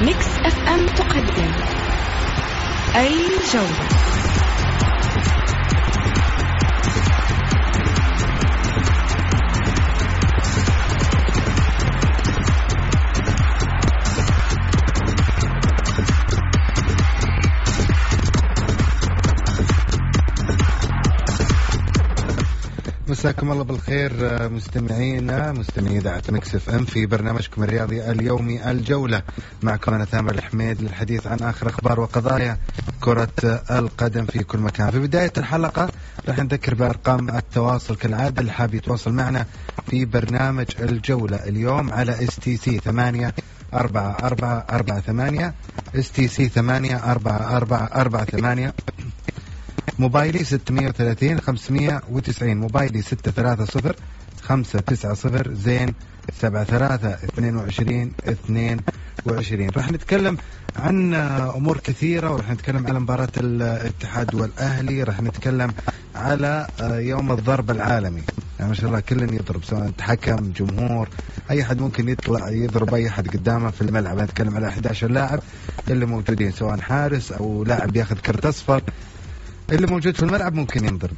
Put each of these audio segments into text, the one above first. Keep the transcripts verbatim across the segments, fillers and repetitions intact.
ميكس اف ام تقدم الجولة. مساكم الله بالخير مستمعينا مستمعي إذاعة ميكس اف ام في برنامجكم الرياضي اليومي الجولة. معكم أنا ثامر الحميد للحديث عن آخر أخبار وقضايا كرة القدم في كل مكان. في بداية الحلقة راح نذكر بأرقام التواصل كالعادة، اللي حاب يتواصل معنا في برنامج الجولة اليوم على اس تي سي ثمانية أربعة أربعة أربعة ثمانية اس تي سي ثمانية أربعة أربعة أربعة ثمانية، موبايلي ستمية وثلاثين خمسمية وتسعين، موبايلي ستة ثلاثة صفر خمسة تسعة صفر زين سبعة ثلاثة اثنين وعشرين اثنين وعشرين. راح نتكلم عن أمور كثيرة، وراح نتكلم على مباراة الاتحاد والأهلي، راح نتكلم على يوم الضرب العالمي. يعني ما شاء الله كل يضرب، سواء حكم جمهور أي حد ممكن يطلع يضرب أي حد قدامه في الملعب. نتكلم على أحد عشر لاعب اللي موجودين، سواء حارس أو لاعب ياخذ كرت أصفر، اللي موجود في الملعب ممكن ينضرب.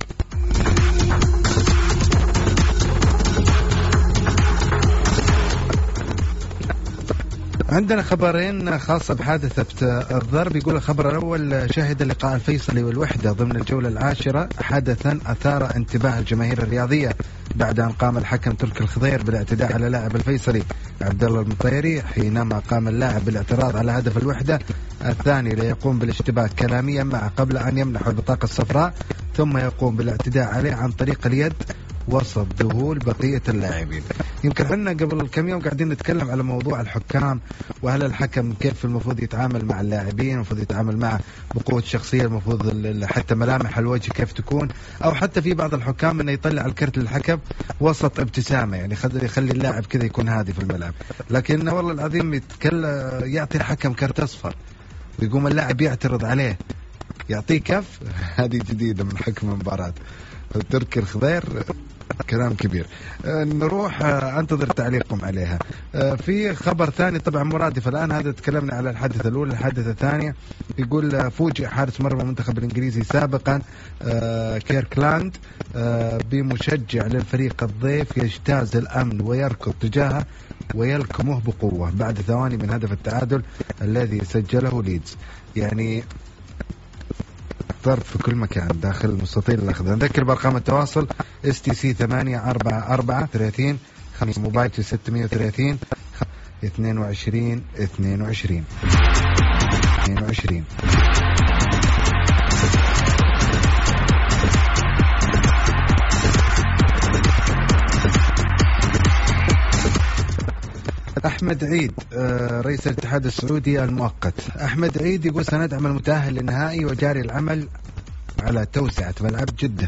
عندنا خبرين خاصة بحادثة الضرب. يقول الخبر الأول: شهد اللقاء الفيصلي والوحدة ضمن الجولة العاشرة حدثا أثار انتباه الجماهير الرياضية بعد أن قام الحكم تركي الخضير بالاعتداء على لاعب الفيصلي عبد الله المطيري، حينما قام اللاعب بالاعتراض على هدف الوحدة الثاني ليقوم بالاشتباك كلاميا معه قبل أن يمنحه البطاقة الصفراء، ثم يقوم بالاعتداء عليه عن طريق اليد وسط ذهول بقية اللاعبين. يمكن احنا قبل كم يوم قاعدين نتكلم على موضوع الحكام، وهل الحكم كيف المفروض يتعامل مع اللاعبين، المفروض يتعامل مع بقوة الشخصية، المفروض حتى ملامح الوجه كيف تكون، او حتى في بعض الحكام انه يطلع الكرت للحكم وسط ابتسامة، يعني يخلي اللاعب كذا يكون هادي في الملعب. لكن والله العظيم يتكلم يعطي الحكم كرت اصفر ويقوم اللاعب يعترض عليه يعطيه كف. هذه جديدة من حكم المباراة تركي الخضير، كلام كبير. نروح انتظر تعليقكم عليها. في خبر ثاني طبعا مرادف الان، هذا تكلمنا على الحادثه الاولى. الحادثه الثانيه يقول: فوجئ حارس مرمى المنتخب الانجليزي سابقا كيركلاند بمشجع للفريق الضيف يجتاز الامن ويركض تجاهه ويلكمه بقوه بعد ثواني من هدف التعادل الذي سجله ليدز. يعني ضرب في كل مكان داخل المستطيل الأخضر. نذكر بأرقام التواصل: اس تي سي ثمانية أربعة أربعة ثلاثين خمسة، موبايل ستمية وثلاثين اثنين وعشرين اثنين وعشرين اثنين وعشرين. أحمد عيد رئيس الاتحاد السعودي المؤقت. أحمد عيد يقول: سندعم المتأهل للنهائي وجاري العمل على توسعة ملعب جدة.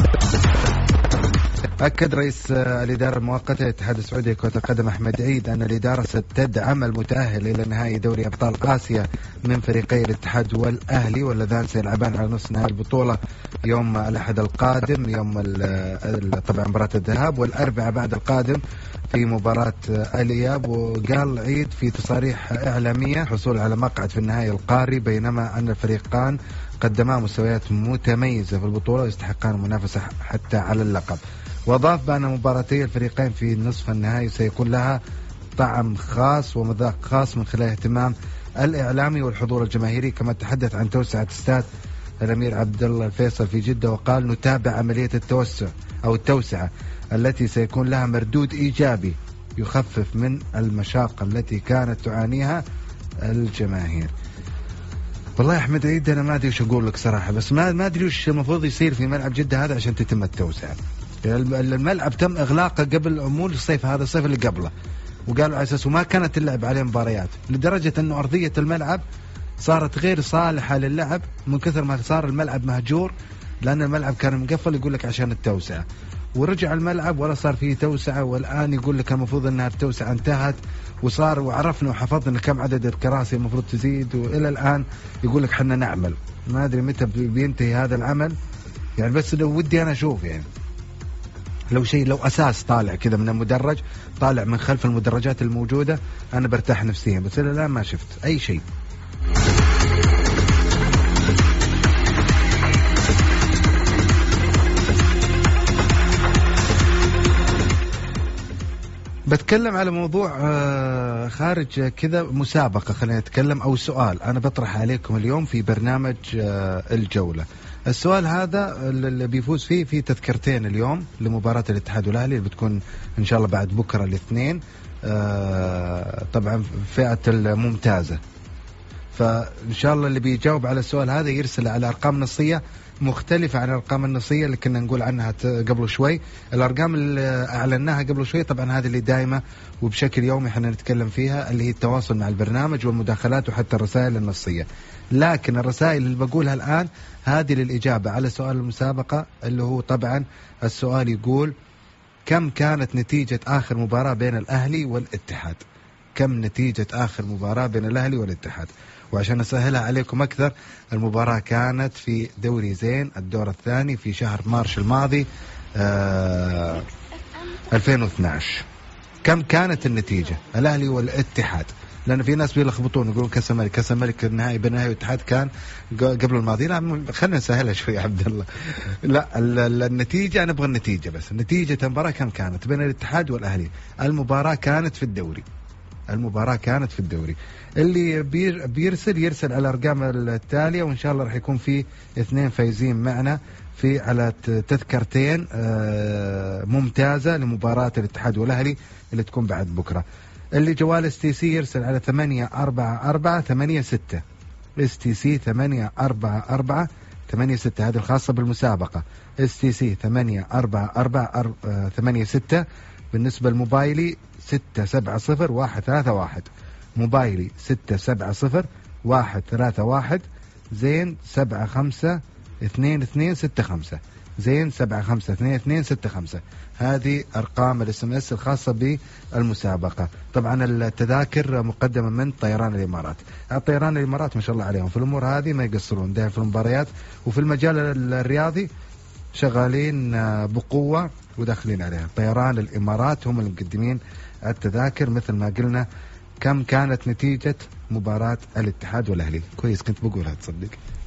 أكد رئيس الإدارة المؤقتة للاتحاد السعودي لكرة القدم أحمد عيد أن الإدارة ستدعم المتأهل إلى نهائي دوري أبطال آسيا من فريقي الاتحاد والأهلي، واللذان سيلعبان على نصف نهائي البطولة يوم الأحد القادم، يوم طبعا مباراة الذهاب، والأربعاء بعد القادم في مباراة الإياب. وقال عيد في تصاريح إعلامية حصول على مقعد في النهائي القاري، بينما أن الفريقان قدما مستويات متميزة في البطولة ويستحقان المنافسة حتى على اللقب. وأضاف بأن مباراتي الفريقين في نصف النهائي سيكون لها طعم خاص ومذاق خاص من خلال اهتمام الإعلامي والحضور الجماهيري. كما تحدث عن توسعة استاد الأمير عبد الله الفيصل في جدة، وقال: نتابع عملية التوسع أو التوسعة التي سيكون لها مردود إيجابي يخفف من المشاقة التي كانت تعانيها الجماهير. والله يا أحمد عيد أنا ما أدري وش أقول لك صراحة، بس ما ما أدري وش المفروض يصير في ملعب جدة هذا عشان تتم التوسعة. الملعب تم إغلاقه قبل عمول الصيف، هذا الصيف اللي قبله، وقالوا على أساسه ما كانت اللعب عليه مباريات، لدرجة أنه أرضية الملعب صارت غير صالحة للعب من كثر ما صار الملعب مهجور، لأن الملعب كان مقفل يقول لك عشان التوسعة. ورجع الملعب ولا صار فيه توسعة، والآن يقول لك المفروض أنها التوسعة انتهت وصار، وعرفنا وحفظنا كم عدد الكراسي المفروض تزيد، وإلى الآن يقول لك حنا نعمل. ما أدري متى بينتهي هذا العمل يعني، بس لو ودي أنا أشوف يعني لو شيء لو أساس طالع كذا من المدرج، طالع من خلف المدرجات الموجودة، أنا برتاح نفسيا. بس لا ما شفت أي شيء. بتكلم على موضوع خارج كذا، مسابقة خلينا نتكلم، أو سؤال أنا بطرح عليكم اليوم في برنامج الجولة. السؤال هذا اللي بيفوز فيه في تذكرتين اليوم لمباراة الاتحاد والأهلي اللي بتكون إن شاء الله بعد بكرة الاثنين، طبعا فئة الممتازة. فإن شاء الله اللي بيجاوب على السؤال هذا يرسل على أرقام نصية مختلفة عن الأرقام النصية اللي كنا نقول عنها قبل شوي. الأرقام اللي أعلناها قبل شوي طبعا هذه اللي دائمة وبشكل يومي احنا نتكلم فيها، اللي هي التواصل مع البرنامج والمداخلات وحتى الرسائل النصية. لكن الرسائل اللي بقولها الآن هذه للإجابة على سؤال المسابقة، اللي هو طبعا السؤال يقول: كم كانت نتيجة آخر مباراة بين الأهلي والاتحاد؟ كم نتيجة آخر مباراة بين الأهلي والاتحاد؟ وعشان أسهلها عليكم أكثر، المباراة كانت في دوري زين الدور الثاني في شهر مارس الماضي آه ألفين واثناشر. كم كانت النتيجة الأهلي والاتحاد؟ لأن في ناس بيلخبطون يقولون كأس الملك، كأس الملك النهائي بين الأهلي والاتحاد كان قبل الماضي. لا خلينا نسهلها شوي يا عبد الله. لا النتيجة أنا أبغى النتيجة بس. نتيجة المباراة كم كانت بين الاتحاد والأهلي؟ المباراة كانت في الدوري. المباراة كانت في الدوري. اللي بيرسل يرسل على الأرقام التالية، وإن شاء الله راح يكون في اثنين فايزين معنا في على تذكرتين ممتازة لمباراة الاتحاد والأهلي اللي تكون بعد بكرة. اللي جوال اس تي سي يرسل على ثمانية أربعة أربعة ثمانية ستة. اس تي سي ثمانية أربعة أربعة ثمانية ستة، هذه الخاصة بالمسابقة. اس تي سي ثمانية أربعة أربعة ثمانية ستة. بالنسبة لموبايلي ستة سبعة صفر واحد ثلاثة واحد. موبايلي ستة سبعة صفر واحد ثلاثة واحد. زين سبعة خمسة اثنين اثنين ستة خمسة. زين سبعة خمسة اثنين اثنين ستة خمسة. هذه أرقام الاس ام اس الخاصة بالمسابقة. طبعا التذاكر مقدمة من طيران الإمارات. طيران الإمارات ما شاء الله عليهم في الأمور هذه ما يقصرون، ده في المباريات وفي المجال الرياضي شغالين بقوة وداخلين عليها. طيران الإمارات هم المقدمين التذاكر. مثل ما قلنا، كم كانت نتيجة مباراة الاتحاد والأهلي؟ كويس كنت بقولها تصدق.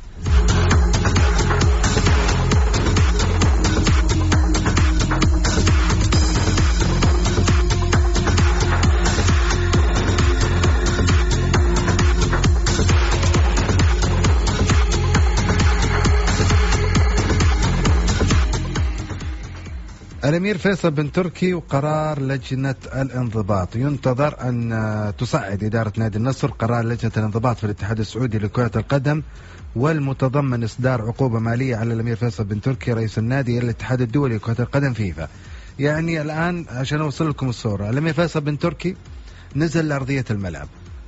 الأمير فيصل بن تركي وقرار لجنة الانضباط. ينتظر أن تصعد إدارة نادي النصر قرار لجنة الانضباط في الاتحاد السعودي لكرة القدم، والمتضمن إصدار عقوبة مالية على الأمير فيصل بن تركي رئيس النادي إلى الاتحاد الدولي لكرة القدم فيفا. يعني الآن عشان أوصل لكم الصورة، الأمير فيصل بن تركي نزل لأرضية الملعب.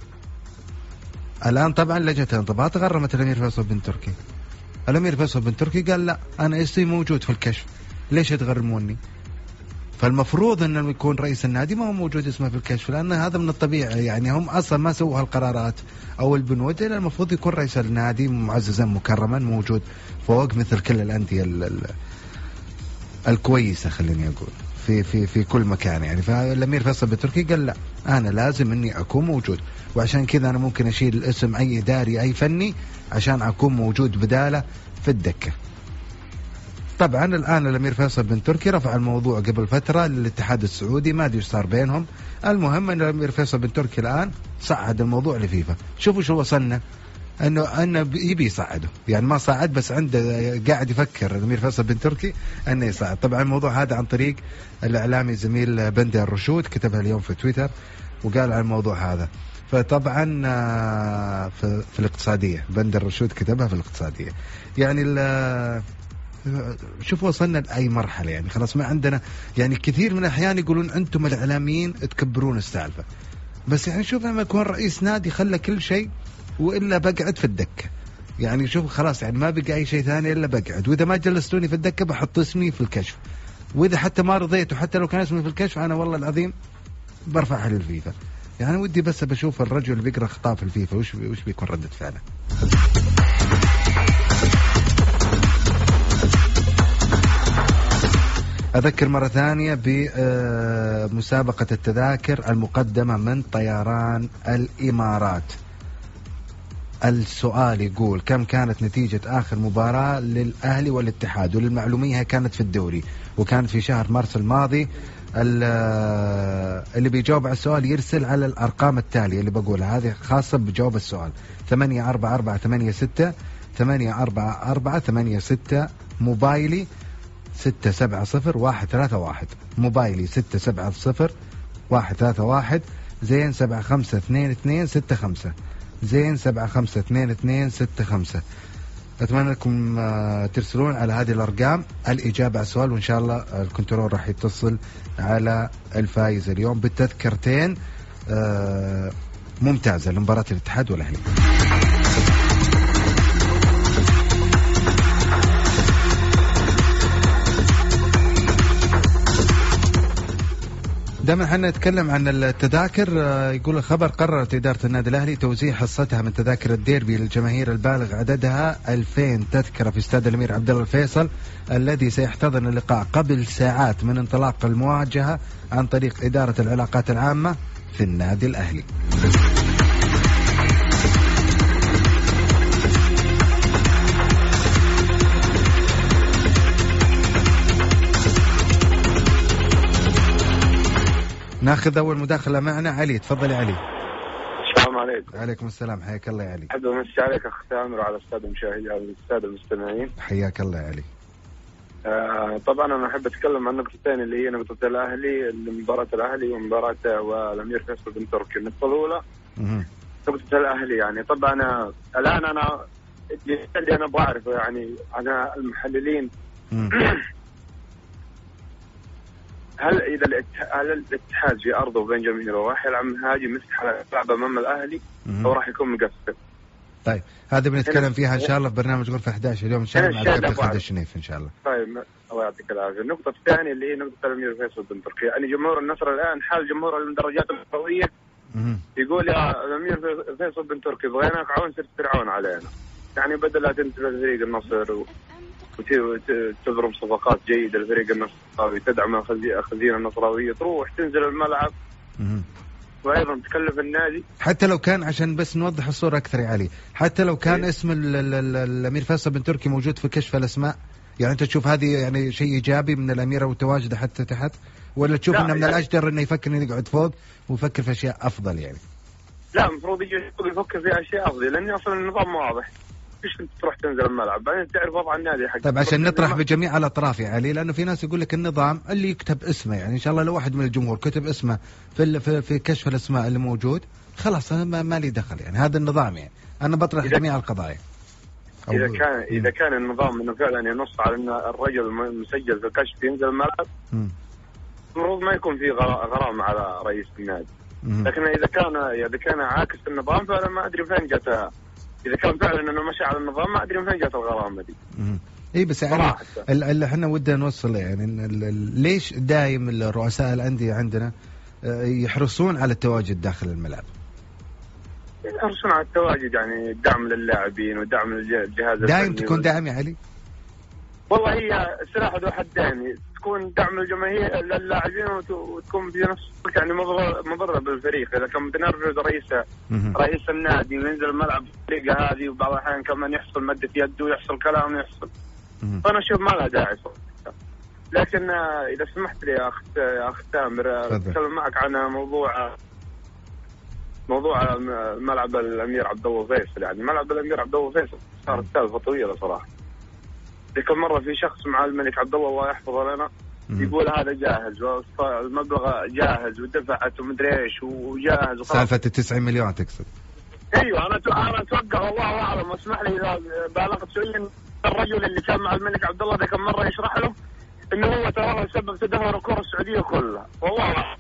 الآن طبعا لجنة الانضباط غرمت الأمير فيصل بن تركي. الأمير فيصل بن تركي قال لا، أنا اسمي موجود في الكشف، ليش تغرموني؟ فالمفروض أنه يكون رئيس النادي ما هو موجود اسمه في الكشف، لأن هذا من الطبيعي. يعني هم أصلا ما سووا هالقرارات أو البنود، إلا المفروض يكون رئيس النادي معززا مكرما موجود فوق مثل كل الأندية الكويسة خليني أقول في في في كل مكان. يعني فالأمير فيصل بن تركي قال لا، أنا لازم إني أكون موجود، وعشان كذا أنا ممكن أشيل الاسم أي إداري أي فني عشان أكون موجود بداله في الدكة. طبعا الآن الأمير فيصل بن تركي رفع الموضوع قبل فترة للاتحاد السعودي، ما أدري إيش صار بينهم. المهم أن الأمير فيصل بن تركي الآن صعد الموضوع لفيفا. شوفوا شو وصلنا، أنه أنه يبي يصعده، يعني ما صعد بس عنده قاعد يفكر الأمير فيصل بن تركي أنه يصعد. طبعا الموضوع هذا عن طريق الإعلامي زميل بندر الرشود، كتبها اليوم في تويتر وقال عن الموضوع هذا. فطبعا في, في الاقتصادية، بندر الرشود كتبها في الاقتصادية. يعني شوف وصلنا لأي مرحلة، يعني خلاص ما عندنا، يعني كثير من الأحيان يقولون أنتم الإعلاميين تكبرون السالفة، بس يعني شوف لما يكون رئيس نادي خلى كل شيء وإلا بقعد في الدكة. يعني شوف خلاص، يعني ما بقى أي شيء ثاني إلا بقعد، وإذا ما جلستوني في الدكة بحط اسمي في الكشف، وإذا حتى ما رضيت وحتى لو كان اسمي في الكشف أنا والله العظيم برفعها للفيفا. يعني ودي بس بشوف الرجل اللي بيقرأ خطاب الفيفا وش وش بيكون ردة فعله. أذكر مرة ثانية بمسابقة التذاكر المقدمة من طيران الإمارات. السؤال يقول كم كانت نتيجة آخر مباراة للأهلي والاتحاد؟ وللمعلومية كانت في الدوري وكانت في شهر مارس الماضي. اللي بيجاوب على السؤال يرسل على الأرقام التالية اللي بقولها، هذه خاصة بجواب السؤال: ثمانية أربعة أربعة ثمانية ستة ثمانية أربعة أربعة ثمانية ستة، موبايلي ستة سبعة صفر واحد ثلاثة واحد، موبايلي ستة سبعة صفر واحد ثلاثة واحد، زين سبعة خمسة اثنين اثنين ستة خمسة، زين سبعة خمسة اثنين اثنين ستة خمسة. أتمنى لكم ترسلون على هذه الأرقام الإجابة على السؤال، وإن شاء الله الكنترول راح يتصل على الفائز اليوم بالتذكرتين ممتازة لمباراة الاتحاد والأهلي. دائما احنا نتكلم عن التذاكر. يقول الخبر: قررت إدارة النادي الأهلي توزيع حصتها من تذاكر الديربي للجماهير البالغ عددها ألفين تذكرة في استاد الأمير عبد الله الفيصل، الذي سيحتضن اللقاء قبل ساعات من انطلاق المواجهة عن طريق إدارة العلاقات العامة في النادي الأهلي. ناخذ أول مداخلة معنا. علي، تفضل يا علي. السلام عليكم. عليكم السلام، حياك الله يا علي. أحب أمسي عليك أخ تامر وعلى السادة المشاهدين والسادة المستمعين. حياك الله يا علي. آه طبعا أنا أحب أتكلم عن نقطتين اللي هي نقطة الأهلي، مباراة الأهلي ومباراة والأمير فيصل بن تركي. النقطة الأولى نقطة الأهلي، يعني طبعا أنا الآن أنا اللي أنا بعرفه يعني أنا المحللين هل إذا هل الاتحاد في أرضه بين جماهيره راح يلعب مهاجم يفتح على لعب أمام الأهلي أو راح يكون مقصر؟ طيب هذا بنتكلم فيها إن شاء الله في برنامج غرفة أحد عشر اليوم إن شاء الله مع الكابتن خالد الشنيف إن شاء الله. طيب الله يعطيك العافية. النقطة الثانية اللي هي نقطة الأمير فيصل بن تركي، يعني جمهور النصر الآن حال جمهور المدرجات القوية يقول يا الأمير فيصل بن تركي بغيناك عون صرت فرعون علينا، يعني بدل لا تنتبه لفريق النصر و... وتبرم صفقات جيدة لفريق النصراوي تدعم خزينة النصراوية تروح تنزل الملعب وأيضا تكلف النادي. حتى لو كان عشان بس نوضح الصورة أكثر يا علي، حتى لو كان إيه؟ اسم ال ال ال الأمير فيصل بن تركي موجود في كشف الأسماء، يعني أنت تشوف هذه يعني شيء إيجابي من الأميرة وتواجده حتى تحت، ولا تشوف إنه من يعني الأجدر إنه يفكر إنه يقعد فوق ويفكر في أشياء أفضل يعني؟ لا المفروض يجي يفكر في أشياء أفضل، لأن أصلا النظام واضح. فيش كنت تروح تنزل الملعب بعدين تعرف وضع النادي حق. طيب عشان نطرح بجميع الأطراف يا علي، لأنه في ناس يقول لك النظام اللي يكتب اسمه، يعني إن شاء الله لو واحد من الجمهور كتب اسمه في في, في كشف الأسماء اللي موجود خلاص أنا ما, ما لي دخل، يعني هذا النظام، يعني أنا بطرح جميع القضايا. إذا كان إذا كان النظام إنه فعلا ينص على إن الرجل مسجل في الكشف ينزل الملعب المفروض ما يكون في غرامة على رئيس النادي. لكن إذا كان إذا كان عاكس النظام فأنا ما أدري فين جت. إذا كان فعلا إنه مشى على النظام ما أدري فين جت الغرامة دي. إيه بس يعني اللي إحنا ودنا نوصل يعني ليش دايم الرؤساء الأندية عندنا يحرصون على التواجد داخل الملعب؟ يحرصون على التواجد، يعني دعم للاعبين ودعم للجهاز الفني. دايم تكون داعم يا علي؟ والله هي سلاح ذو حدين، تكون دعم الجماهير للاعبين وتكون في نفس الوقت يعني مضرة بالفريق. إذا كان متنرفز رئيس رئيس النادي وينزل الملعب بالطريقة هذه وبعض الأحيان كمان يحصل مادة يد ويحصل كلام يحصل، فأنا أشوف ما لها داعي صراحة. لكن إذا سمحت لي يا أخ يا أخ تامر أتكلم معك عن موضوع موضوع ملعب الأمير عبد الله فيصل. يعني ملعب الأمير عبد الله فيصل صارت سالفة طويلة صراحة. ذيك المرة في شخص مع الملك عبد الله الله يحفظه لنا يقول هذا جاهز والمبلغ جاهز ودفعت ومدري ايش وجاهز وخلاص. سالفة التسعين مليون تقصد؟ ايوه انا انا اتوقع والله اعلم. اسمح لي اذا بالغت شوي، الرجل اللي كان مع الملك عبد الله ذيك المرة يشرح له انه هو ترى سبب تدهور الكرة السعودية كلها والله أعلم.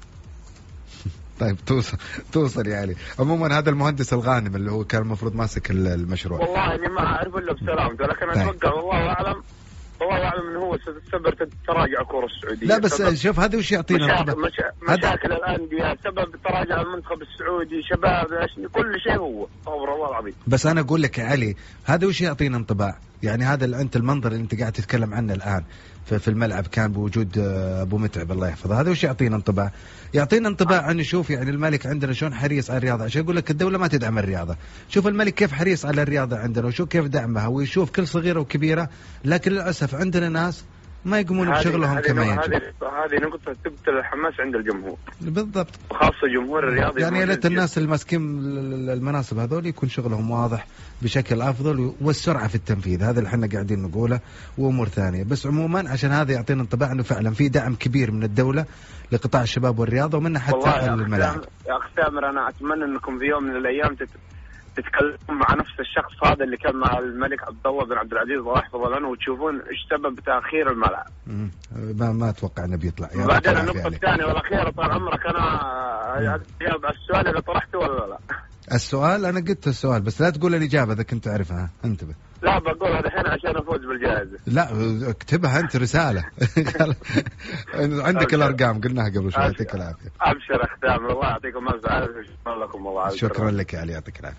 طيب توصل توصل يعني. عموما هذا المهندس الغانم اللي هو كان المفروض ماسك المشروع والله اني ما اعرف الا بسلامته، لكن اتوقع والله اعلم والله اعلم انه هو سبب تراجع الكرة السعودية. لا بس شوف هذا وش يعطينا مشاكل, مشا... مشاكل الانديه سبب تراجع المنتخب السعودي شباب كل شيء هو امر الله العظيم. بس انا اقول لك يا علي هذا وش يعطينا انطباع، يعني هذا انت المنظر اللي انت قاعد تتكلم عنه الان في الملعب كان بوجود ابو متعب الله يحفظه. هذا وش يعطينا انطباع؟ يعطينا انطباع ان نشوف يعني الملك عندنا شلون حريص على الرياضه. عشان يقول لك الدوله ما تدعم الرياضه، شوف الملك كيف حريص على الرياضه عندنا وشوف كيف دعمها ويشوف كل صغيره وكبيره. لكن للاسف عندنا ناس ما يقومون بشغلهم كما يجب. هذه هذه نقطة تقتل الحماس عند الجمهور بالضبط، وخاصة جمهور الرياضي. يعني يا ليت الناس اللي ماسكين المناصب هذول يكون شغلهم واضح بشكل افضل والسرعة في التنفيذ. هذا اللي احنا قاعدين نقوله وامور ثانية. بس عموما عشان هذا يعطينا انطباع انه فعلا في دعم كبير من الدولة لقطاع الشباب والرياضة ومنها حتى الملاعب. يا اخ سامر انا اتمنى انكم في يوم من الايام تت... تتكلمون مع نفس الشخص هذا اللي كان مع الملك عبد الله بن عبد العزيز الله يحفظه عنه وتشوفون ايش سبب تاخير الملعب. ما ما اتوقع انه بيطلع. بعدين النقطه يعني. الثانيه والاخيره طال عمرك انا جاوب على السؤال اللي طرحته ولا لا؟ السؤال انا قلت السؤال بس لا تقول الاجابه اذا كنت تعرفها. انتبه. لا بقولها الحين عشان افوز بالجائزه. لا اكتبها انت رساله. عندك الارقام قلناها قبل شوي. يعطيك العافيه. ابشر اخ تامر الله يعطيكم الف عافيه. شكرا لكم والله. شكرا لك يا علي يعطيك العافيه.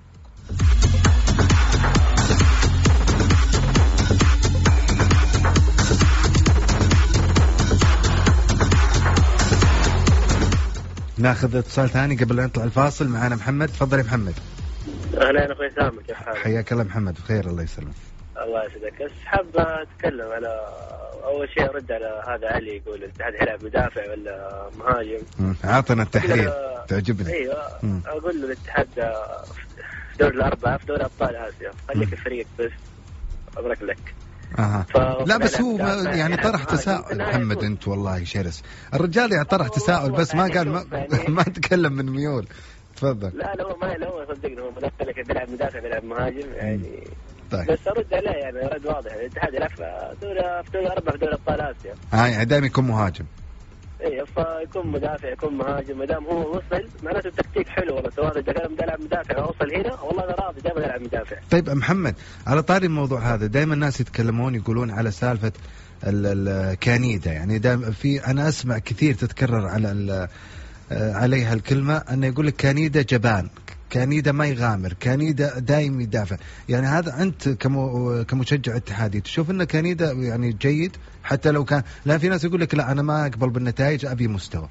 ناخذ اتصال ثاني قبل أن نطلع الفاصل. معنا محمد. تفضل يا محمد. اهلا اخوي سامر كيف حالك؟ حياك الله محمد. بخير الله يسلمك. الله يسعدك. بس حاب اتكلم على اول شيء ارد على هذا علي يقول الاتحاد يلعب مدافع ولا مهاجم. عطنا التحليل تعجبني. ايوه مم. اقول له الاتحاد في دور الاربعه في دوري ابطال اسيا خليك الفريق بس ابارك لك. اها لا بس هو يعني طرح تساؤل محمد. انت والله شرس الرجال يعني طرح تساؤل بس ما قال ما, ما تكلم من ميول. تفضل. لا لا ما لا صدقني هو مدافع بيلعب مدافع بيلعب مهاجم يعني. طيب. بس ارد عليه يعني رد واضح. الاتحاد يلعب في دوري في دوري اربعه في دوري ابطال اسيا. اه يعني دائما يكون مهاجم. ايه فيكون مدافع يكون مهاجم ما دام هو وصل معناته التكتيك حلو والله. سواء اذا كان بيلعب مدافع اوصل هنا والله انا راضي دائما العب مدافع. طيب محمد على طاري الموضوع هذا دائما الناس يتكلمون يقولون على سالفه الكانيدا يعني دائما في انا اسمع كثير تتكرر على عليها الكلمه انه يقول لك كانيدا جبان كانيدا ما يغامر كانيدا دايم يدافع. يعني هذا انت كمو كمشجع اتحادي تشوف ان كانيدا يعني جيد حتى لو كان لا في ناس يقول لك لا انا ما اقبل بالنتائج ابي مستوى.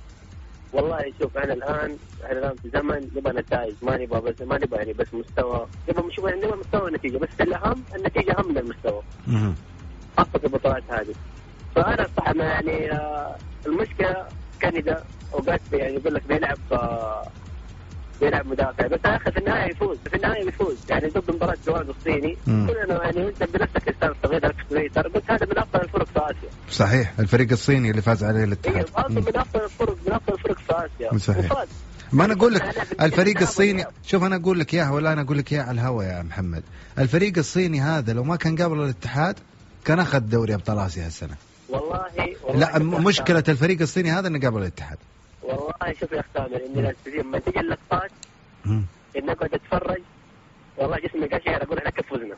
والله شوف احنا الان احنا الان في زمن نبغى نتائج ما نبغى بس ما نبغى يعني بس مستوى نبغى نشوف نبغى مستوى النتيجه بس الاهم النتيجه اهم من المستوى. اها خاصه في البطولات هذه. فانا صح انا يعني آه المشكله كندا اوقات يعني يقول لك بيلعب آه بيلعب مدافع بس اخر في النهايه يفوز في النهايه يفوز يعني ضد مباراه جواد الصيني كلنا يعني انت بنفسك استاذ صغير في تويتر بس هذا من افضل الفرق في اسيا. صحيح الفريق الصيني اللي فاز عليه الاتحاد. ايوه من افضل الفرق من افضل الفرق في اسيا. صحيح. ما انا اقول لك الفريق الصيني شوف انا اقول لك اياها ولا انا اقول لك اياها على الهوا يا محمد. الفريق الصيني هذا لو ما كان قابل الاتحاد كان اخذ دوري ابطال اسيا هالسنه. والله, والله لا مشكله الفريق الصيني هذا انه قابل الاتحاد. والله شوف يا اخ تامر اني لما تجي اللقطات انك قاعد تتفرج والله جسمي قاعد يشعر اقول احنا كيف فزنا.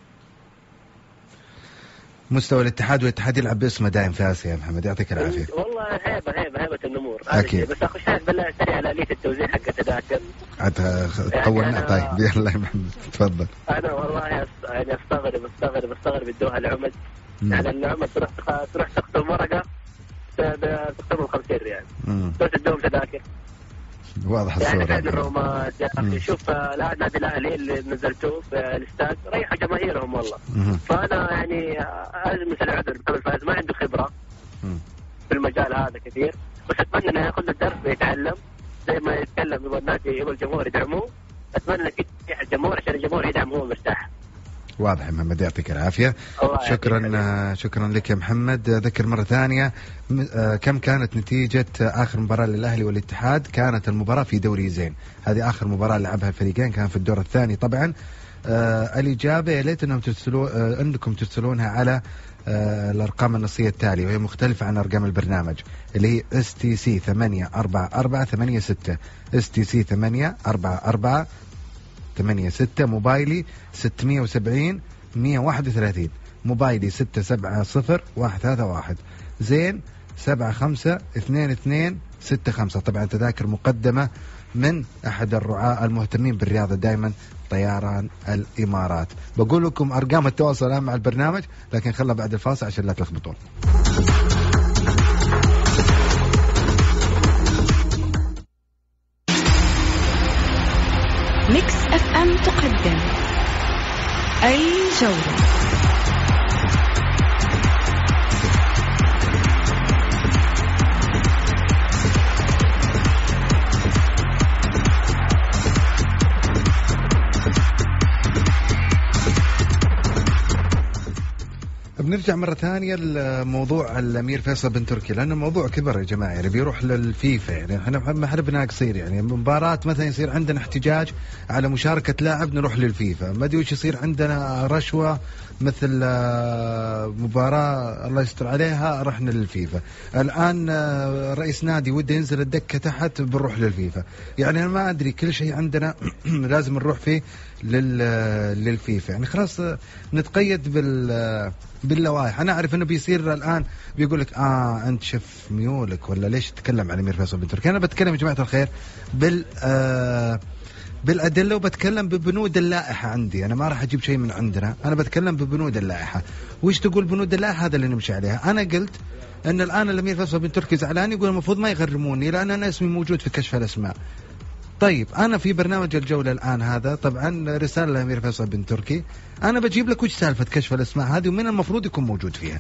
مستوى الاتحاد والاتحاد يلعب باسمه دائم في اسيا يا محمد يعطيك العافيه. والله هيبه هيبه هيبه النمور اكيد. بس اخش بالله سريع على آلية التوزيع حق التذاكر. طولنا طيب يلا يا محمد تفضل. انا والله يعني استغرب استغرب استغرب ادوها العمد يعني العمد تروح تروح تختم ورقه تختم خمسين ريال بس تدوم تذاكر. واضح الصورة يعني كان الرومات يعني شوف النادي الاهلي اللي نزلتوه في الاستاد ريح جماهيرهم والله. مم. فانا يعني ازمس العذر بكل فاز ما عنده خبره مم. في المجال هذا كثير بس اتمنى انه ياخذ الدرس ويتعلم زي ما يتكلم يبغى الناس يبغى الجمهور يدعموه. اتمنى انك تفتح الجمهور عشان الجمهور يدعم هو مرتاح. واضح يا محمد يعطيك العافية. شكرا شكرا لك يا محمد. ذكر مرة ثانية كم كانت نتيجة آخر مباراة للأهلي والاتحاد. كانت المباراة في دوري زين هذه آخر مباراة لعبها الفريقين كان في الدور الثاني طبعا. آه الإجابة يا ليت أنهم ترسلون آه أنكم ترسلونها على آه الأرقام النصية التالية وهي مختلفة عن أرقام البرنامج اللي هي اس تي سي ثمانية أربعة أربعة ثمانية ستة اس تي سي ثمانية أربعة أربعة ثمانية ستة موبايلي ستمية وسبعين مية واحد وثلاثين موبايلي ستة سبعة صفر واحد ثلاثة واحد زين سبعة خمسة اثنين اثنين ستة خمسة. طبعا تذاكر مقدمة من أحد الرعاة المهتمين بالرياضة دائما، طيران الإمارات. بقول لكم أرقام التواصل الآن مع البرنامج، لكن خلنا بعد الفاصل عشان لا تلخبطون. ميكس اف ام تقدم الجولة. بنرجع مرة ثانية لموضوع الأمير فيصل بن تركي، لأن الموضوع كبر يا جماعة، يعني بيروح للفيفا. يعني احنا ما حربنا قصير، يعني مباراة مثلا يصير عندنا احتجاج على مشاركة لاعب نروح للفيفا، ما ادري وش يصير عندنا رشوة مثل مباراة الله يستر عليها رحنا للفيفا. الآن رئيس نادي وده ينزل الدكة تحت بنروح للفيفا. يعني أنا ما أدري، كل شيء عندنا لازم نروح فيه للفيفا. يعني خلاص نتقيد بال باللوائح. أنا أعرف إنه بيصير الآن بيقول لك آه أنت شف ميولك ولا ليش تتكلم عن الأمير فيصل بن تركي. أنا بتكلم يا جماعة الخير بال آه بالأدلة، وبتكلم ببنود اللائحة عندي. أنا ما راح أجيب شيء من عندنا، أنا بتكلم ببنود اللائحة. وش تقول بنود اللائحة؟ هذا اللي نمشي عليها. أنا قلت أن الآن الأمير فيصل بن تركي زعلان، يقول المفروض ما يغرموني لأن أنا اسمي موجود في كشف الأسماء. طيب أنا في برنامج الجولة الآن هذا طبعا رسالة للأمير فيصل بن تركي، أنا بجيب لك وش سالفة كشف الأسماء هذه ومن المفروض يكون موجود فيها.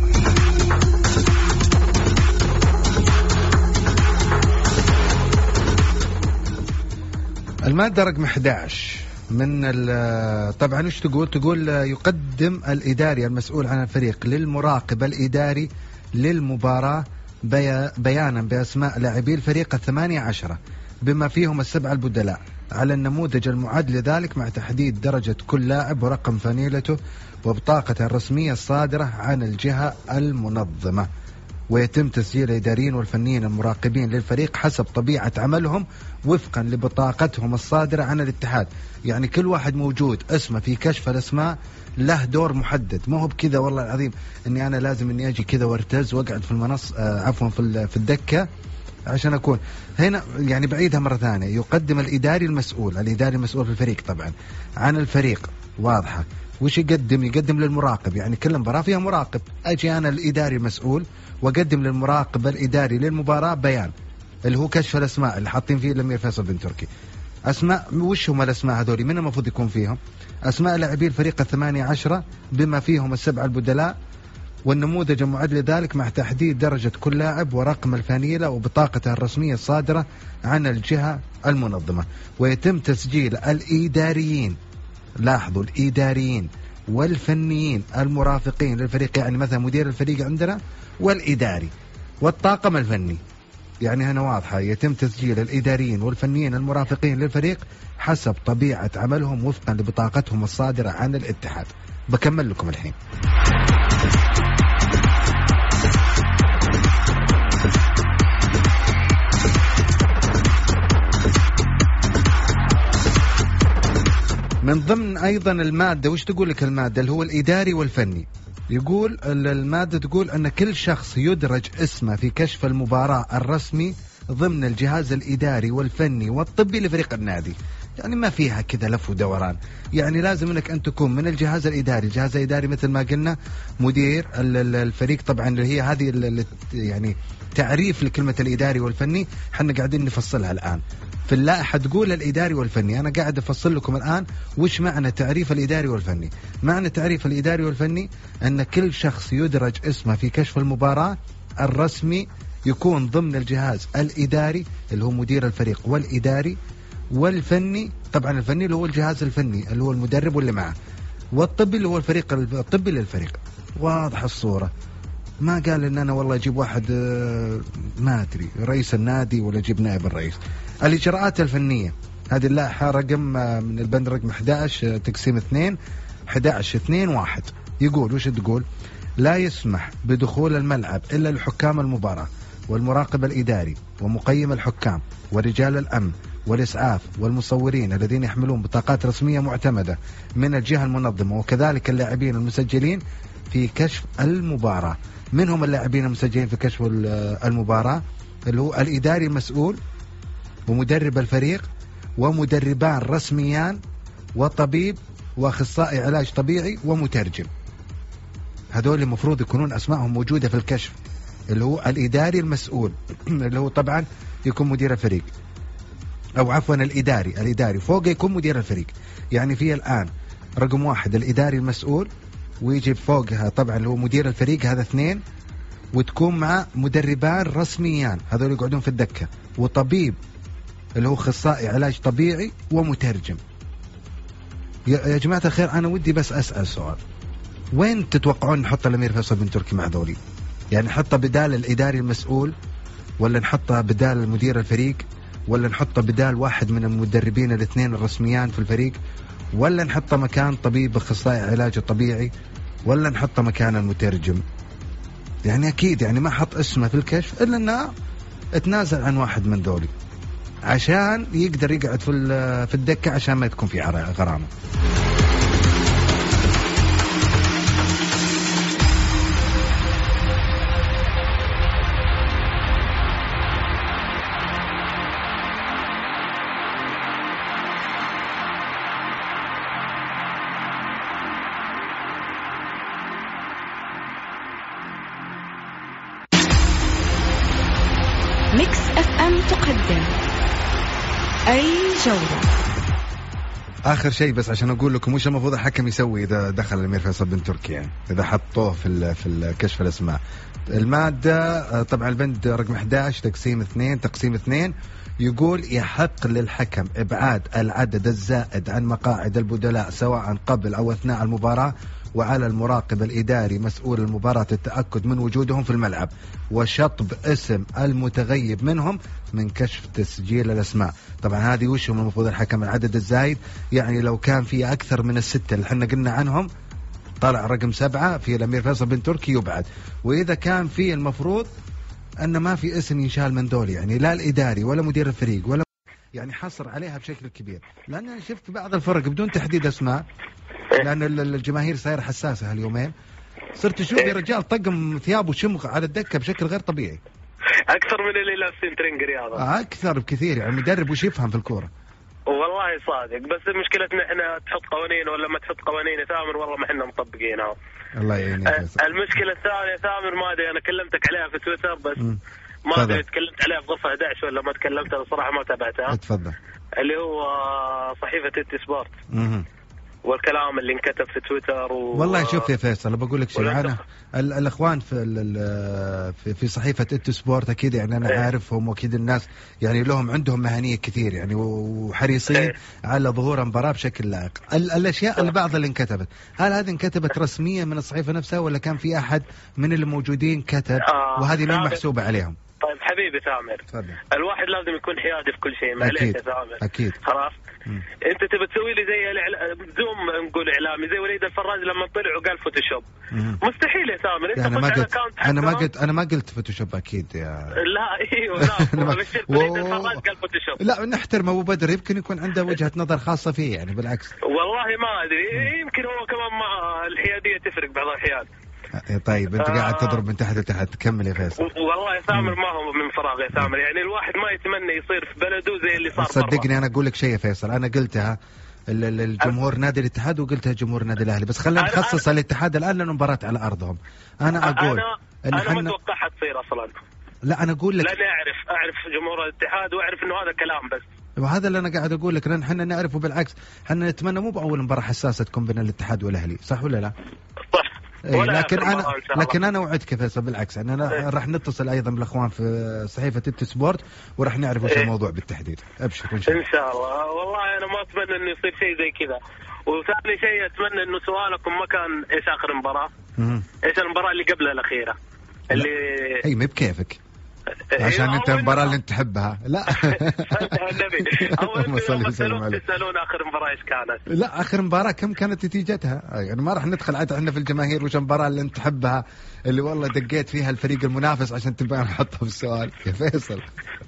المادة رقم أحد عشر من طبعا وش تقول؟ تقول يقدم الإداري المسؤول عن الفريق للمراقب الإداري للمباراة بيانا بأسماء لاعبي الفريق الثمانية عشرة بما فيهم السبعة البدلاء على النموذج المعد لذلك، مع تحديد درجة كل لاعب ورقم فانيلته وبطاقته الرسمية الصادرة عن الجهة المنظمة. ويتم تسجيل الإداريين والفنيين المراقبين للفريق حسب طبيعة عملهم وفقا لبطاقتهم الصادرة عن الاتحاد. يعني كل واحد موجود اسمه في كشف الأسماء له دور محدد، ما هو بكذا والله العظيم اني انا لازم اني اجي كذا وارتز واقعد في المنص آه عفوا في في الدكة عشان أكون هنا. يعني بعيدها مرة ثانية، يقدم الإداري المسؤول، الإداري المسؤول في الفريق طبعا عن الفريق، واضحة. وش يقدم؟ يقدم للمراقب، يعني كل مباراة فيها مراقب، أجي أنا الإداري المسؤول وأقدم للمراقب الإداري للمباراة بيان اللي هو كشف الأسماء اللي حاطين فيه الأمير فيصل بن تركي. أسماء، وش هم الأسماء هذولي؟ من المفروض يكون فيهم؟ أسماء لاعبي الفريق الثمانية عشرة بما فيهم السبعة البدلاء والنموذج المعد لذلك، مع تحديد درجة كل لاعب ورقم الفانيلة وبطاقته الرسمية الصادرة عن الجهة المنظمة. ويتم تسجيل الإداريين، لاحظوا الإداريين والفنيين المرافقين للفريق، يعني مثلا مدير الفريق عندنا والإداري والطاقم الفني. يعني هنا واضحة، يتم تسجيل الإداريين والفنيين المرافقين للفريق حسب طبيعة عملهم وفقا لبطاقتهم الصادرة عن الاتحاد. بكمل لكم الحين. من ضمن أيضا المادة، وش تقول لك المادة اللي هو الإداري والفني؟ يقول المادة تقول أن كل شخص يدرج اسمه في كشف المباراة الرسمي ضمن الجهاز الإداري والفني والطبي لفريق النادي. يعني ما فيها كذا لف ودوران، يعني لازم أنك أن تكون من الجهاز الإداري. الجهاز الإداري مثل ما قلنا مدير الفريق طبعا، اللي هي هذه يعني تعريف لكلمة الإداري والفني، حنا قاعدين نفصلها الآن في اللائحة. تقول الإداري والفني، أنا قاعد أفصل لكم الآن وش معنى تعريف الإداري والفني. معنى تعريف الإداري والفني أن كل شخص يدرج اسمه في كشف المباراة الرسمي يكون ضمن الجهاز الإداري اللي هو مدير الفريق والإداري والفني، طبعا الفني اللي هو الجهاز الفني اللي هو المدرب واللي معه، والطبي اللي هو الفريق الطبي للفريق. واضح الصورة. ما قال ان انا والله اجيب واحد ما ادري رئيس النادي ولا اجيب نائب الرئيس. الاجراءات الفنيه هذه اللائحه رقم من البند رقم أحد عشر تقسيم اثنين أحد عشر اثنين واحد. يقول وش تقول؟ لا يسمح بدخول الملعب الا لحكام المباراه والمراقب الاداري ومقيم الحكام ورجال الامن والاسعاف والمصورين الذين يحملون بطاقات رسميه معتمده من الجهه المنظمه، وكذلك اللاعبين المسجلين في كشف المباراه. منهم اللاعبين المسجلين في كشف المباراة اللي هو الإداري المسؤول ومدرب الفريق ومدربان رسميان وطبيب واخصائي علاج طبيعي ومترجم. هذول المفروض يكونون اسمائهم موجوده في الكشف، اللي هو الاداري المسؤول اللي هو طبعا يكون مدير الفريق، او عفوا الاداري الاداري فوق يكون مدير الفريق. يعني في الان رقم واحد الاداري المسؤول، ويجي فوقها طبعا اللي هو مدير الفريق، هذا اثنين، وتكون مع مدربان رسميان هذول يقعدون في الدكه، وطبيب اللي هو اخصائي علاج طبيعي ومترجم. يا جماعه الخير انا ودي بس اسال سؤال، وين تتوقعون نحط الامير فيصل بن تركي مع ذولي؟ يعني نحطه بدال الاداري المسؤول، ولا نحطه بدال مدير الفريق، ولا نحطه بدال واحد من المدربين الاثنين الرسميان في الفريق، ولا نحطه مكان طبيب اخصائي علاج طبيعي، ولا نحطه مكان المترجم؟ يعني اكيد يعني ما حط اسمه في الكشف الا انه اتنازل عن واحد من ذولي عشان يقدر يقعد في في الدكه، عشان ما تكون في غرامه. ميكس اف ام تقدم أي جولة. آخر شيء بس عشان أقول لكم وش المفروض الحكم يسوي إذا دخل الأمير فيصل بن تركي، يعني إذا حطوه في في الكشف الأسماء. المادة طبعا البند رقم أحد عشر تقسيم اثنين تقسيم اثنين يقول يحق للحكم إبعاد العدد الزائد عن مقاعد البدلاء سواء قبل أو أثناء المباراة، وعلى المراقب الإداري مسؤول المباراة التأكد من وجودهم في الملعب وشطب اسم المتغيب منهم من كشف تسجيل الأسماء. طبعا هذه وش هم المفروض الحكم العدد الزايد، يعني لو كان في أكثر من الستة اللي احنا قلنا عنهم طلع رقم سبعة في الأمير فيصل بن تركي يبعد، وإذا كان في المفروض أن ما في اسم ينشال من دول، يعني لا الإداري ولا مدير الفريق ولا يعني حصر عليها بشكل كبير. لأن أنا شفت بعض الفرق بدون تحديد أسماء، لأن الجماهير صايرة حساسة هاليومين، صرت أشوف يا رجال طقم ثياب وشمغ على الدكة بشكل غير طبيعي، أكثر من اللي لابسين ترنج رياضة، أكثر بكثير. يعني مدرب وش يفهم في الكورة والله صادق. بس مشكلتنا إحنا تحط قوانين ولا ما تحط قوانين يا ثامر، والله ما إحنا مطبقينها. الله يعينك. المشكلة الثانية ثامر ما أدري، أنا كلمتك عليها في تويتر بس م. ما أدري تكلمت عليها في غرفة أحد عشر ولا ما تكلمتها، بصراحة ما تابعتها. اتفضل. اللي هو صحيفة تيتي سبورت م- والكلام اللي انكتب في تويتر و... والله شوف يا فيصل بقول لك شيء، انا الاخوان في في في صحيفه اتو سبورت اكيد يعني انا ايه. عارفهم، واكيد الناس يعني لهم عندهم مهنيه كثير يعني وحريصين ايه. على ظهور المباراه بشكل لائق. الاشياء اللي بعض اللي انكتبت، هل هذه انكتبت رسميا من الصحيفه نفسها ولا كان في احد من اللي موجودين كتب آه وهذه مين محسوبه عليهم؟ طيب حبيبي ثامر، تفضل. الواحد لازم يكون حيادي في كل شيء، معليش يا ثامر. اكيد خلاص. انت تبي تسوي لي زي الإعلا... بدون نقول اعلامي زي وليد الفراج لما طلع وقال فوتوشوب. مم. مستحيل يا ثامر. انت يعني ما قلت انا ما قلت انا ما قلت فوتوشوب اكيد يا لا ايوه لا بشرت وليد الفراج قال فوتوشوب. لا نحترم ابو بدر، يمكن يكون عنده وجهة نظر خاصة فيه يعني بالعكس. والله ما ادري، يمكن هو كمان مع الحيادية تفرق بعض الاحيان. طيب انت قاعد تضرب من تحت لتحت، كمل يا فيصل. والله يا ثامر ما هو من فراغ يا ثامر، يعني الواحد ما يتمنى يصير في بلده زي اللي صار. صدقني انا اقول لك شيء يا فيصل، انا قلتها الجمهور نادي الاتحاد وقلتها جمهور نادي الاهلي، بس خلينا نخصص الاتحاد الان لانه مباراة على ارضهم. انا اقول انا, أنا ما اتوقعها تصير اصلا. لا انا اقول لك لا اعرف اعرف جمهور الاتحاد واعرف انه هذا كلام بس، وهذا اللي انا قاعد اقول لك، لان احنا نعرفه بالعكس، احنا نتمنى مو باول مباراة حساسة تكون بين الاتحاد والاهلي، صح ولا لا؟ صح. إيه لكن انا لكن انا وعدك فيصل بالعكس يعني انا إيه؟ راح نتصل ايضا بالاخوان في صحيفه تيتي سبورت وراح نعرف وش إيه؟ الموضوع بالتحديد. ابشر ان شاء الله. ان شاء الله. والله انا ما اتمنى انه يصير شيء زي كذا. وثاني شيء اتمنى انه سؤالكم ما كان ايش اخر مباراه؟ ايش المباراه اللي قبل الاخيره اللي اي ما بكيفك عشان انت المباراه اللي انت تحبها. لا النبي اول تسالون اخر مباراه ايش كانت؟ لا اخر مباراه كم كانت نتيجتها؟ يعني ما راح ندخل عاد احنا في الجماهير وش المباراه اللي انت تحبها اللي والله دقيت فيها الفريق المنافس عشان تبغى نحطها في السؤال يا فيصل.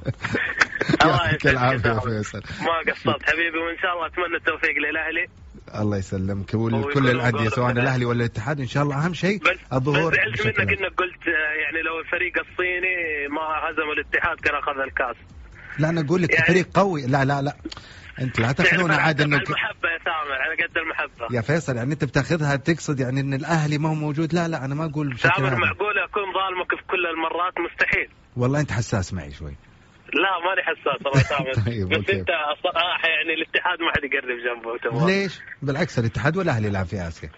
يعطيك العافيه يا فيصل. ما قصرت حبيبي، وان شاء الله اتمنى التوفيق للاهلي. الله يسلمك ولكل الانديه سواء الاهلي ولا الاتحاد ان شاء الله. اهم شيء الظهور. بس زعلت منك انك قلت يعني لو الفريق الصيني ما هزم الاتحاد كان اخذ الكاس. لا انا اقول لك يعني فريق قوي. لا لا لا انت لا تاخذون عاد انه المحبه يا سامر على قد المحبه يا فيصل. يعني انت بتاخذها تقصد يعني ان الاهلي ما هو موجود. لا لا انا ما اقول بشكل سامر معقول اكون ظالمك في كل المرات؟ مستحيل. والله انت حساس معي شوي. لا ماني حساس والله سامر. طيب بس انت الصراحه يعني الاتحاد ما حد يقرب جنبه تمام. ليش؟ بالعكس الاتحاد والاهلي يلعب في اسيا.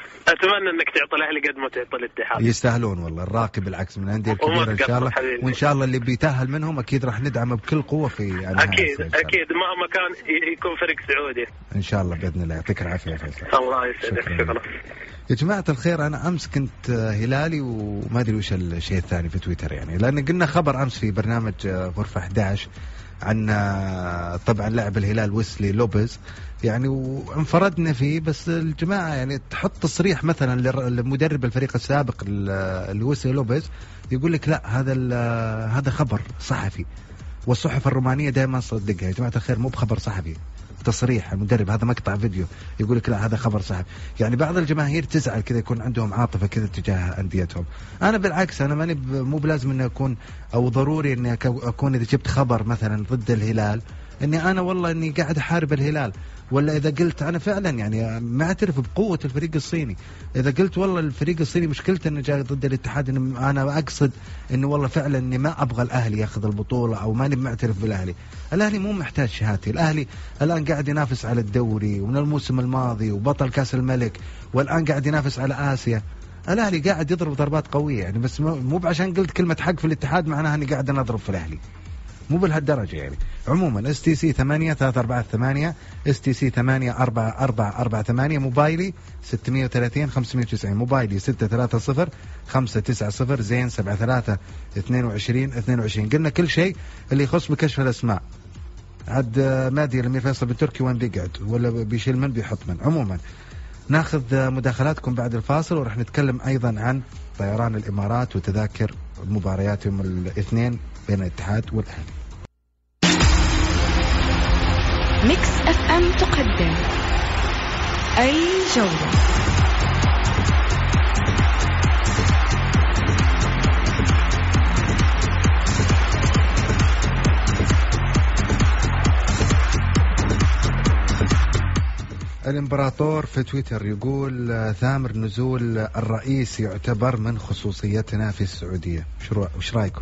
اتمنى انك تعطي الاهلي قد ما تعطي الاتحاد. يستاهلون والله. الراقي بالعكس من الانديه الكبيره ان شاء الله. وان شاء الله اللي بيتاهل منهم اكيد راح ندعمه بكل قوه في يعني اكيد اكيد مهما كان يكون فريق سعودي ان شاء الله باذن الله. يعطيك العافيه يا فيصل. الله يسعدك. شكرا يا جماعه الخير. انا امس كنت هلالي وما ادري وش الشيء الثاني في تويتر يعني، لان قلنا خبر امس في برنامج غرفه أحد عشر عن طبعا لاعب الهلال ويسلي لوبيز يعني، وانفردنا فيه. بس الجماعة يعني تحط تصريح مثلا لمدرب الفريق السابق الويسلي لوبيز يقول لك لا هذا هذا خبر صحفي، والصحف الرومانية دائما تصدقها. يا جماعة الخير مو بخبر صحفي، تصريح المدرب، هذا مقطع فيديو يقول لك لا هذا خبر صحفي. يعني بعض الجماهير تزعل كذا، يكون عندهم عاطفة كذا تجاه أنديتهم. أنا بالعكس أنا ماني مو بلازم إني أكون أو ضروري إني أكون إذا جبت خبر مثلا ضد الهلال إني أنا والله إني قاعد أحارب الهلال، ولا إذا قلت أنا فعلا يعني ما أعترف بقوة الفريق الصيني. إذا قلت والله الفريق الصيني مشكلته إنه جاي ضد الاتحاد، إنه أنا أقصد إنه والله فعلا إني ما أبغى الأهلي يأخذ البطولة أو ماني معترف بالأهلي. الأهلي مو محتاج شهادتي. الأهلي الآن قاعد ينافس على الدوري ومن الموسم الماضي وبطل كأس الملك، والآن قاعد ينافس على آسيا. الأهلي قاعد يضرب ضربات قوية يعني، بس مو بعشان قلت كلمة حق في الاتحاد معناها إني قاعد نضرب في الأهلي، مو بهالدرجة يعني. عموما اس تي سي ثمانية ثلاثة أربعة ثمانية اس تي سي ثمانية أربعة أربعة أربعة ثمانية، موبايلي ستمية وثلاثين خمسمية وتسعين، موبايلي ستة ثلاثة صفر خمسة تسعة صفر زين سبعة ثلاثة اثنين وعشرين اثنين وعشرين. قلنا كل شيء اللي يخص بكشف الأسماء. عاد مادي الأمير فيصل بالتركي وين بيقعد ولا بيشيل من بيحط من. عموما ناخذ مداخلاتكم بعد الفاصل، ورح نتكلم أيضا عن طيران الإمارات وتذاكر المباريات يوم الاثنين بين الاتحاد والأهلي. ميكس اف ام تقدم أي جولة. الامبراطور في تويتر يقول ثامر نزول الرئيس يعتبر من خصوصيتنا في السعودية. وش رأيكم؟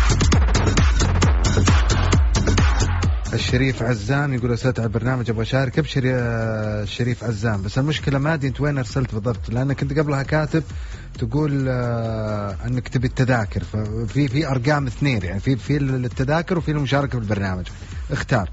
الشريف عزام يقول أستاذ على البرنامج أبغى أشارك. أبشر يا الشريف عزام، بس المشكلة مادي أنت وين أرسلت بالضبط؟ لأنك كنت قبلها كاتب تقول أنك تبي التذاكر، ففي في أرقام اثنين يعني، في في التذاكر وفي المشاركة في البرنامج. اختار.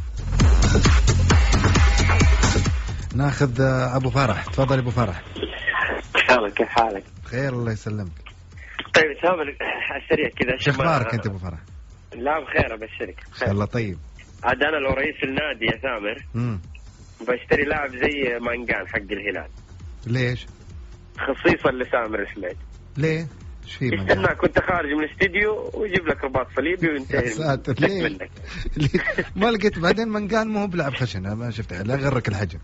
ناخذ أبو فرح. تفضل أبو فرح. كيف حالك؟ خير الله يسلمك. طيب سامر على السريع كذا شو أخبارك أنت أبو فرح؟ لا بخير أبشرك. إن شاء الله. طيب عاد أنا لو رئيس النادي يا سامر امم بشتري لاعب زي مانجان حق الهلال. ليش؟ خصيصا لسامر الحميد. ليه؟ ايش في مانجان؟ استنى كنت خارج من الاستديو ويجيب لك رباط صليبي وينتهي. يا ساتر ليه؟ ليه؟ ما لقيت بعدين مانجان مو بلعب خشن، ما شفت لا غرك الحجم.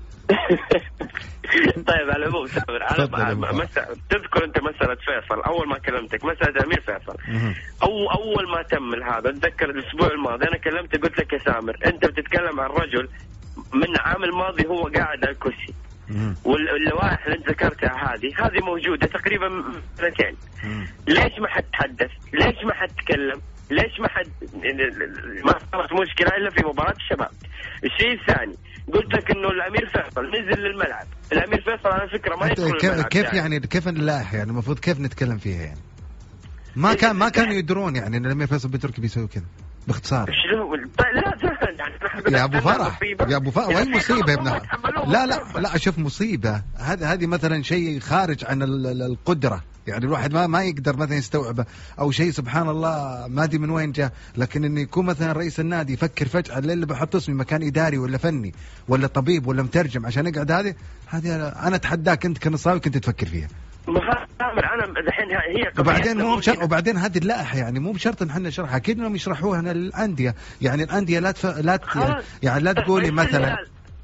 طيب على العموم سامر انا مسألة تذكر انت مسألة فيصل اول ما كلمتك، مسألة امير فيصل او اول ما تم هذا اتذكر الاسبوع الماضي انا كلمتك قلت لك يا سامر انت بتتكلم عن رجل من عام الماضي هو قاعد على الكرسي، واللوائح اللي انت ذكرتها هذه هذه موجودة تقريبا سنتين. ليش ما حد تحدث؟ ليش ما حد تكلم؟ ليش ما حد ما صارت مشكلة الا في مباراة الشباب؟ الشيء الثاني قلت لك انه الامير فيصل نزل للملعب. الامير فيصل على فكره ما يدخل كيف الملعب كيف يعني, يعني كيف اللائحه يعني المفروض كيف نتكلم فيها يعني؟ ما كان ما كانوا يدرون يعني ان الامير فيصل بالتركي بيسوي كذا باختصار. لا يا ابو فرح يا ابو فرح وين مصيبه يا ابن؟ لا لا لا شوف مصيبه هذا هذه مثلا شيء خارج عن القدره يعني الواحد ما ما يقدر مثلا يستوعبه او شيء سبحان الله ما ادري من وين جاء. لكن انه يكون مثلا رئيس النادي يفكر فجأة اللي بحط اسمي مكان اداري ولا فني ولا طبيب ولا مترجم عشان يقعد هذه هذه انا اتحداك انت كنصاوي كنت تفكر فيها. انا الحين هي وبعدين مو بشرط وبعدين هذه اللائحه يعني مو بشرط ان احنا نشرحها اكيد انهم يشرحوها للانديه يعني الانديه لا تف... لا ت... يعني لا تقولي مثلا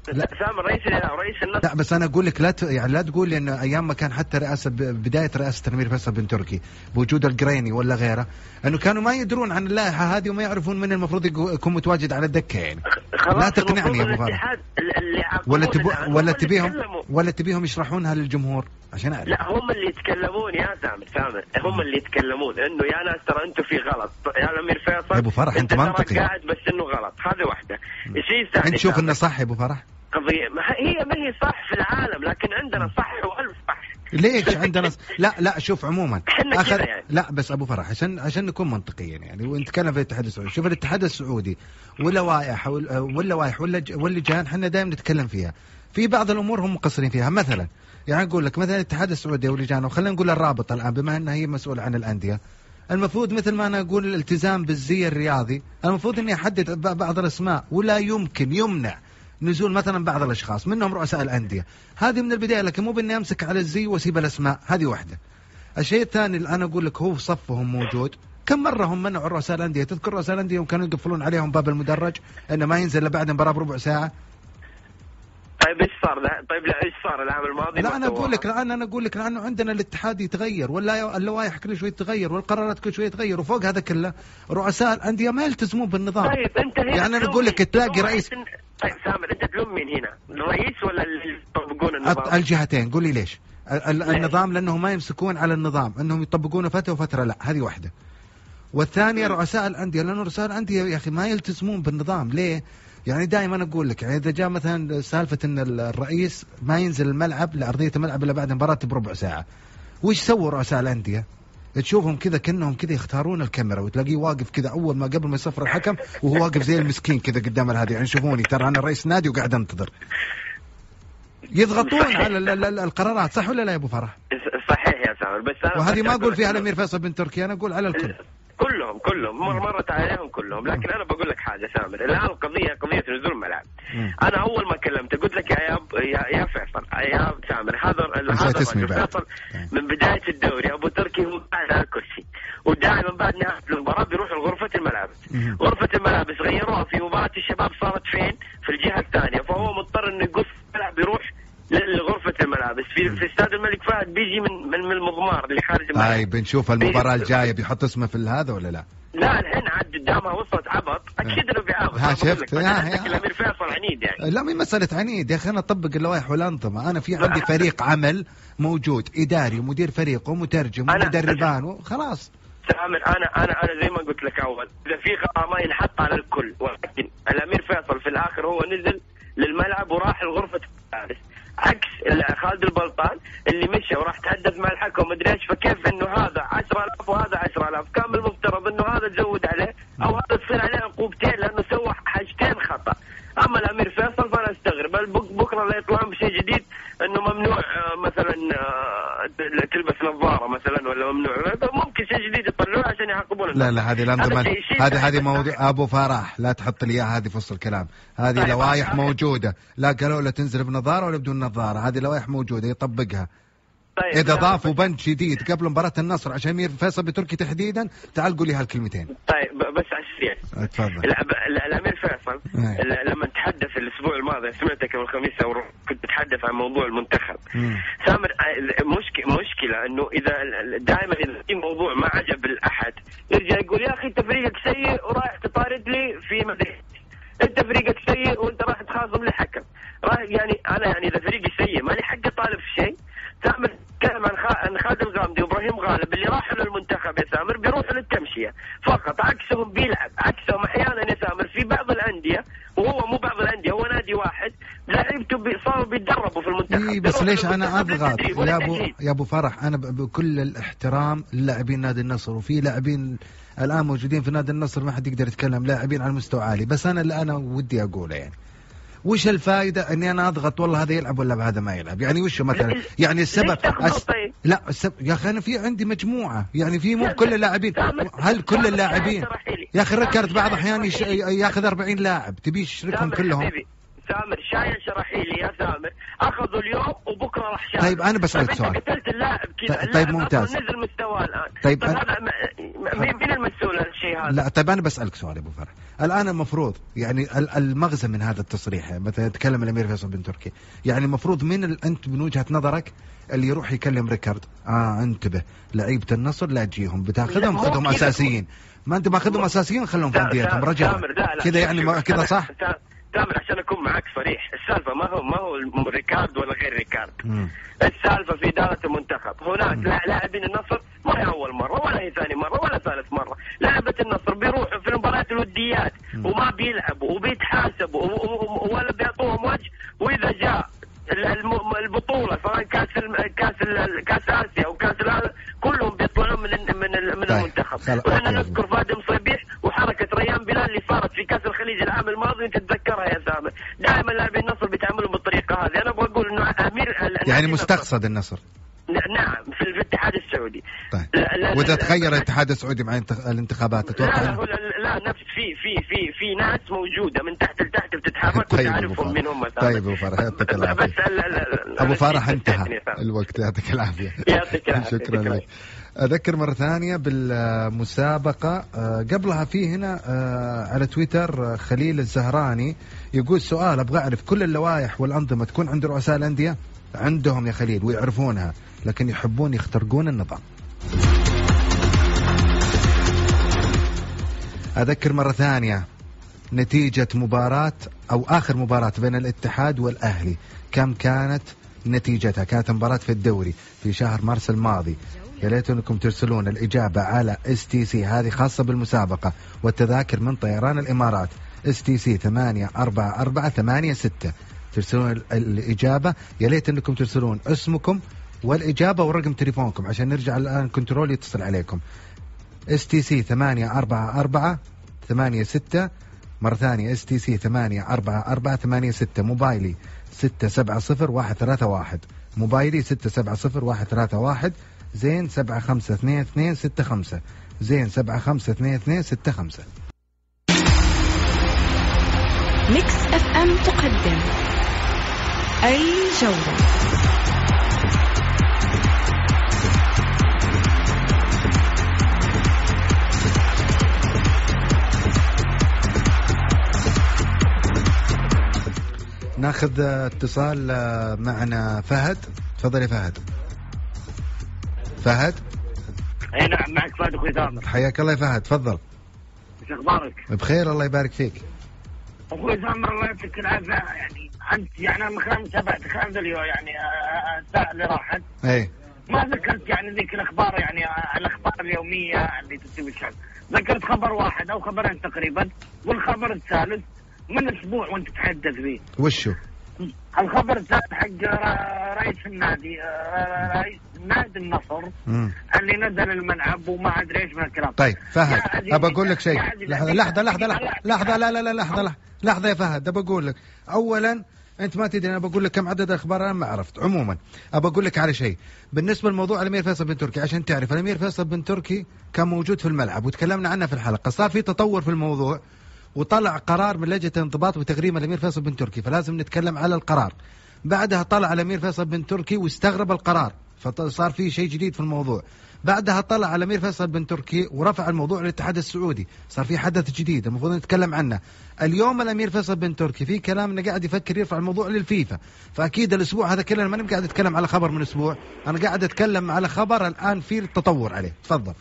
لا سامر رئيس رئيس النصر. لا بس انا اقول لك لا ت... يعني لا تقول لي انه ايام ما كان حتى رئاسه ب... بدايه رئاسه الامير فيصل بن تركي بوجود القريني ولا غيره انه كانوا ما يدرون عن اللائحه هذه وما يعرفون من المفروض يكون متواجد على الدكه يعني. لا تقنعني يا ابو فارح. ولا تبو... ولا تبيهم ولا تبيهم يشرحونها للجمهور عشان أعرف. لا هم اللي يتكلمون يا سامر سامر هم اللي يتكلمون انه يا ناس ترى انتم في غلط يا الامير فيصل يا ابو فرح انت منطقي قاعد بس انه غلط. هذه واحده. الشيء الثاني انت شوف انه صح يا ابو فرح. قضيه ما هي ما هي صح في العالم لكن عندنا صح والف صح. ليش عندنا ص... لا لا شوف عموما أخذ... يعني. لا بس ابو فرح عشان عشان نكون منطقيين يعني ونتكلم في الاتحاد السعودي. شوف الاتحاد السعودي واللوائح واللوائح واللجان احنا دائما نتكلم فيها. في بعض الامور هم مقصرين فيها مثلا يعني اقول لك مثلا الاتحاد السعودي ولجانه وخلينا نقول الرابطه الان بما انها هي مسؤوله عن الانديه المفروض مثل ما انا اقول الالتزام بالزي الرياضي المفروض اني احدد بعض الاسماء ولا يمكن يمنع نزول مثلا بعض الاشخاص منهم رؤساء الانديه. هذه من البدايه لكن مو باني امسك على الزي واسيب الاسماء. هذه واحده. الشيء الثاني اللي انا اقول لك هو في صفهم موجود. كم مره هم منعوا رؤساء الانديه؟ تذكر رؤساء الانديه يوم كانوا يقفلون عليهم باب المدرج انه ما ينزل الا بعد المباراه بربع ساعه. طيب ايش صار لا طيب لا ايش صار العام الماضي؟ لا انا اقول لك الان انا اقول لك لانه عندنا الاتحاد يتغير ولا اللوائح كل شوي تتغير والقرارات كل شوي تتغير وفوق هذا كله رؤساء الانديه ما يلتزمون بالنظام. طيب انت يعني انا اقول لك تلاقي رئيس. طيب سامر انت تلوم مين هنا؟ الرئيس ولا اللي يطبقون النظام؟ الجهتين. قولي ليش؟ النظام لانهم ما يمسكون على النظام انهم يطبقونه فتره وفتره. لا هذه واحده. والثانيه رؤساء الانديه لانه رؤساء الانديه يا اخي ما يلتزمون بالنظام. ليه؟ يعني دائما اقول لك يعني اذا جاء مثلا سالفه ان الرئيس ما ينزل الملعب لارضيه الملعب الا بعد المباراه بربع ساعه. وش سووا رؤساء الانديه؟ تشوفهم كذا كأنهم كذا يختارون الكاميرا وتلاقيه واقف كذا اول ما قبل ما يصفر الحكم وهو واقف زي المسكين كذا قدام هذه يعني شوفوني ترى انا رئيس نادي وقاعد انتظر. يضغطون على القرارات صح ولا لا يا ابو فرح؟ صحيح يا سامر بس أنا وهذه ما اقول فيها الامير فيصل بن تركي انا اقول على الكل. كلهم كلهم مر مرت عليهم كلهم لكن انا بقول لك حاجه سامر الان القضيه قضيه نزول الملعب. انا اول ما كلمت قلت لك يا يا يا فيصل يا سامر هذا هذا فيصل من بدايه الدوري ابو تركي هو قاعد على الكرسي ودائما بعد نهايه المباراه بيروح لغرفه الملابس. غرفه الملابس غيروها في مباراه الشباب صارت فين؟ في الجهه الثانيه فهو مضطر انه يقف الملعب يروح لغرفة الملابس في في استاد الملك فهد بيجي من من المضمار اللي خارج الملعب. هاي بنشوف المباراة الجاية بيحط اسمه في هذا ولا لا؟ لا الحين عاد قدامها وصلت عبط اكيد انه بيعاود. ها شفت الامير فيصل عنيد يعني. لا مو مسألة عنيد يا اخي انا اطبق اللوائح والانظمة. انا في عندي فريق عمل موجود اداري ومدير فريق ومترجم ومدربان وخلاص. سامر انا انا انا زي ما قلت لك اول اذا في غرامة ينحط على الكل ولكن الامير فيصل في الاخر هو نزل للملعب وراح لغرفة الملابس عكس خالد البلطان اللي مشى وراح تحدث مع الحكم مدري ايش. فكيف انه هذا عشرة آلاف وهذا عشرة آلاف كان من المفترض انه هذا تزود عليه او هذا تصير عليه عقوبتين لانه سوى حاجتين خطأ. اما الامير فيصل فانا استغرب بكره لا يطلعون بشيء جديد انه ممنوع مثلا تلبس نظاره مثلا ولا ممنوع ممكن شيء جديد يطلعوه عشان يعاقبون. لا لا هذه الانظمه هذه هذه موضوع ابو فرح لا تحط لي اياها هذه في وسط الكلام. هذه طيب لوائح موجوده لا قالوا لا تنزل بنظاره ولا بدون نظاره. هذه لوائح موجوده يطبقها. طيب اذا ضافوا بند جديد قبل مباراه النصر عشان امير فيصل بتركي تحديدا تعال قولي هالكلمتين. طيب بس على السريع تفضل. الامير فيصل لما تحدث الاسبوع الماضي سمعتك يوم الخميس او كنت تتحدث عن موضوع المنتخب. مم. سامر مشكله مشكله انه اذا دائما اذا في موضوع ما عجب الاحد يرجع يقول يا اخي انت فريقك سيء ورايح تطارد لي في مدريد. انت فريقك سيء وانت راح تخاصم لي حكم. راح يعني انا يعني اذا فريقي سيء ما لي حق اطالب في شيء. سامر تكلم عن عن خالد الغامدي وابراهيم غالب اللي راحوا للمنتخب يا سامر بيروحوا للتمشيه فقط عكسهم بيلعب عكسهم احيانا يا سامر في بعض الانديه وهو مو بعض الانديه هو نادي واحد لعيبته صاروا بيتدربوا في المنتخب. إيه بس ليش انا اضغط يا ابو يا ابو فرح انا بكل الاحترام للاعبين نادي النصر وفي لاعبين الان موجودين في نادي النصر ما حد يقدر يتكلم لاعبين على مستوى عالي. بس انا اللي انا ودي اقوله يعني وش الفائدة اني انا اضغط والله هذا يلعب ولا هذا ما يلعب؟ يعني وش مثلا يعني السبب أس... لا السبب يا اخي انا في عندي مجموعة يعني في مو كل اللاعبين. هل كل اللاعبين يا اخي ركرت بعض احيان يش... ياخذ أربعين لاعب تبي يشركهم كلهم؟ سامر شايل شراحيلي يا سامر، اخذوا اليوم وبكره راح شايل. طيب انا بسألك سؤال. قتلت اللاعب كذا. طيب ممتاز. نزل مستواه الان. طيب, طيب هذا مين مين المسؤول عن الشيء هذا؟ لا طيب انا بسألك سؤال ابو فرح. الان المفروض يعني المغزى من هذا التصريح مثلا يتكلم الامير فيصل بن تركي، يعني المفروض مين انت من وجهة نظرك اللي يروح يكلم ريكارد اه انتبه لعيبة النصر لا تجيهم بتاخذهم خذهم اساسيين، ما انت ماخذهم اساسيين خلهم في انديتهم رجع كذا يعني كذا صح؟ تامر عشان اكون معك صريح، السالفه ما هو ما هو ريكارد ولا غير ريكارد. مم. السالفه في اداره المنتخب، هناك لاعبين النصر ما هي اول مره ولا هي ثاني مره ولا ثالث مره، لاعبة النصر بيروحوا في المباريات الوديات مم. وما بيلعبوا وبيتحاسبوا ولا بيعطوهم وجه، واذا جاء البطوله سواء كاس كاس كاس اسيا او كاس العالم كلهم بيطلعون من من من المنتخب. واحنا نذكر فادي مصيبيح وحركه ريان بلال اللي صارت في كاس الخليج العام الماضي، انت تتذكرها يا سامر. دائما لاعبي النصر بيتعاملوا بالطريقه هذه. انا ابغى اقول انه امير يعني مستقصد النصر. نعم في الاتحاد السعودي. طيب واذا تغير الاتحاد السعودي مع الانتخابات تتوقع؟ لا لا, لا نفس في في في في ناس موجوده من تحت لتحت بتتحرك طيب وتعرفهم من هم. طيب ابو فرح يعطيك العافيه. بس ابو فرح انتهى الوقت، يعطيك العافيه. يعطيك العافيه. شكرا لك. أذكر مرة ثانية بالمسابقة. قبلها في هنا على تويتر خليل الزهراني يقول سؤال أبغى أعرف كل اللوائح والأنظمة تكون عند رؤساء الأندية؟ عندهم يا خليل ويعرفونها لكن يحبون يخترقون النظام. أذكر مرة ثانية نتيجة مباراة أو آخر مباراة بين الاتحاد والأهلي كم كانت نتيجتها؟ كانت مباراة في الدوري في شهر مارس الماضي. يا ليت انكم ترسلون الإجابة على اس تي سي، هذه خاصة بالمسابقة والتذاكر من طيران الإمارات اس تي سي ثمانية أربعة أربعة ثمانية ستة. ترسلون الإجابة، يا ليت انكم ترسلون اسمكم والإجابة ورقم تليفونكم عشان نرجع الآن كنترول يتصل عليكم. اس تي سي ثمانية أربعة أربعة ثمانية ستة، مرة ثانية اس تي سي ثمانية أربعة أربعة ثمانية ستة. موبايلي ستة سبعة صفر واحد ثلاثة واحد، موبايلي ستة سبعة صفر واحد ثلاثة واحد، زين سبعة خمسة اثنين اثنين ستة خمسة، زين سبعة خمسة اثنين اثنين ستة خمسة. ميكس اف ام تقدم أي جولة. ناخذ اتصال معنا فهد. تفضل يا فهد. فهد. اي نعم معك فهد اخوي سامر. حياك الله يا فهد، تفضل. ايش اخبارك؟ بخير الله يبارك فيك. اخوي سامر الله يعطيك العافيه. يعني انت يعني انا خامس تابعت خامس اليوم يعني الساعه اللي راحت. اي ما ذكرت يعني ذيك الاخبار يعني الاخبار اليوميه اللي تكتب الشعب. ذكرت خبر واحد او خبرين تقريبا، والخبر الثالث من اسبوع وانت تتحدث فيه. وشو؟ الخبر الثالث حق رئيس النادي رئيس نادي النصر مم. اللي نزل الملعب وما ادري ايش من الكلام. طيب فهد ابى اقول لك شيء. لحظه لحظه لحظه لحظه لا لا لا لحظه لحظه يا فهد. ابى اقول لك اولا انت ما تدري انا بقول لك كم عدد الاخبار، انا ما عرفت. عموما ابى اقول لك على شيء بالنسبه لموضوع الامير فيصل بن تركي. عشان تعرف الامير فيصل بن تركي كان موجود في الملعب وتكلمنا عنه في الحلقه. صار في تطور في الموضوع وطلع قرار من لجنة الانضباط وتغريم الأمير فيصل بن تركي، فلازم نتكلم على القرار. بعدها طلع الأمير فيصل بن تركي واستغرب القرار، فصار في شيء جديد في الموضوع. بعدها طلع الأمير فيصل بن تركي ورفع الموضوع للاتحاد السعودي، صار في حدث جديد المفروض نتكلم عنه. اليوم الأمير فيصل بن تركي في كلام انه قاعد يفكر يرفع الموضوع للفيفا، فأكيد الأسبوع هذا كله ما قاعد أتكلم على خبر من أسبوع، أنا قاعد أتكلم على خبر الآن في التطور عليه. تفضل.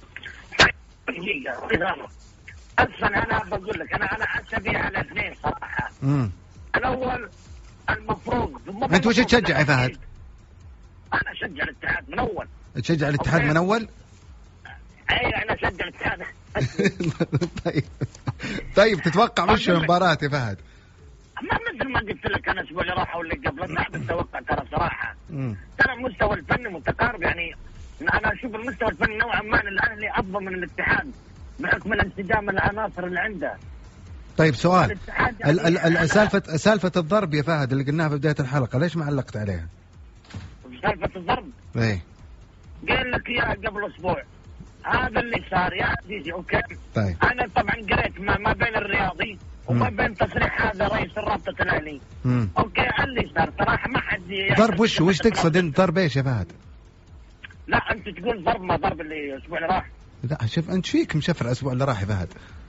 اصلا انا بقول لك انا انا عصبي على اثنين صراحه. امم الاول المفروض انت وش تشجع يا فهد؟ انا اشجع الاتحاد من اول. تشجع الاتحاد من اول؟ اي انا اشجع الاتحاد. طيب طيب تتوقع وش المباراه يا فهد؟ ما مثل ما قلت لك انا الاسبوع اللي راح واللي قبل ما بتوقع ترى صراحه. امم ترى المستوى الفني متقارب، يعني انا اشوف المستوى الفني نوعا ما الاهلي افضل من الاتحاد بحكم الانسجام العناصر اللي عنده. طيب سؤال، يعني سالفة سالفة الضرب يا فهد اللي قلناها في بداية الحلقة ليش ما علقت عليها؟ سالفة الضرب؟ ايه قال لك اياها قبل اسبوع، هذا اللي صار يا عزيزي. اوكي طيب انا طبعا قريت ما, ما بين الرياضي وما بين تصريح هذا رئيس الرابطة الأهلي. اوكي اللي صار صراحة ما حد ضرب. وش وش تقصد انت ضرب ايش يا فهد؟ لا انت تقول ضرب ما ضرب اللي الاسبوع اللي راح. لا شوف انت فيك مشفر الاسبوع اللي راح يا فهد.